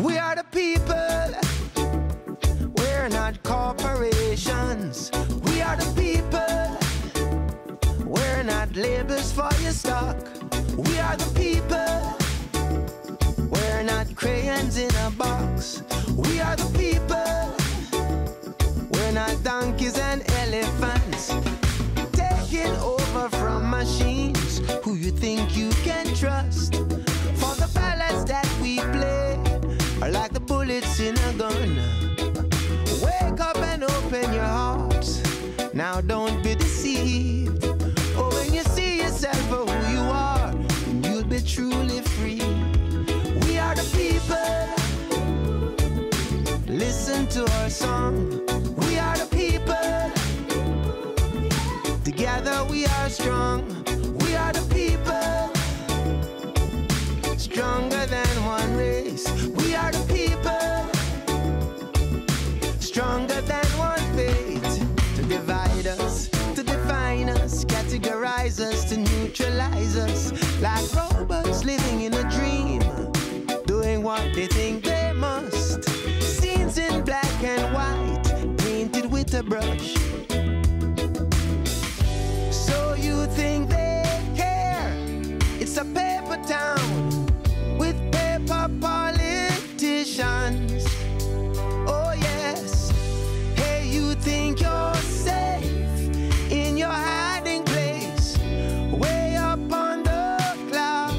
We are the people. We're not corporations. We are the people. We're not labels for your stock. We are the people. We're not crayons in a box. We are the people. We're not donkeys and elephants. Taking over from machines who you think you can trust. For the ballads that we play are like the bullets in a gun. Wake up and open your hearts. Now don't be deceived. Oh, when you see yourself for who you are, you'll be truly free. We are the people. Listen to our song. We are the people. Together we are strong. We are the people. Stronger than one race. We are the people. Stronger than one fate. To divide us, to define us, categorize us, to neutralize us. Like robots living in a dream, doing what they think they must. Scenes in black and white, painted with a brush. So you think they care? It's a paper town with paper politicians. Oh yes. Hey, you think you're safe in your hiding place, way up on the cloud.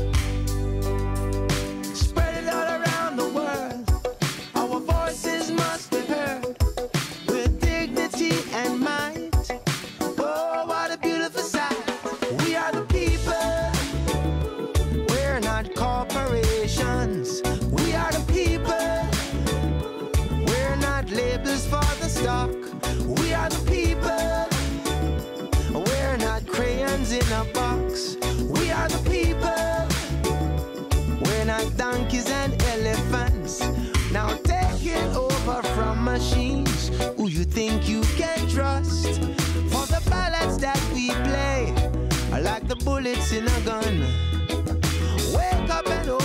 Spread it all around the world. Our voices must be heard with dignity and might. Oh, what a beautiful sight. We are the people. We're not corporations. We are the people. We're not labels for the stock. We are the people. We're not crayons in a box. We are the people. We're not donkeys and elephants. Now taking over from machines who you think you can trust. For the ballads that we play are like the bullets in a gun. Wake up and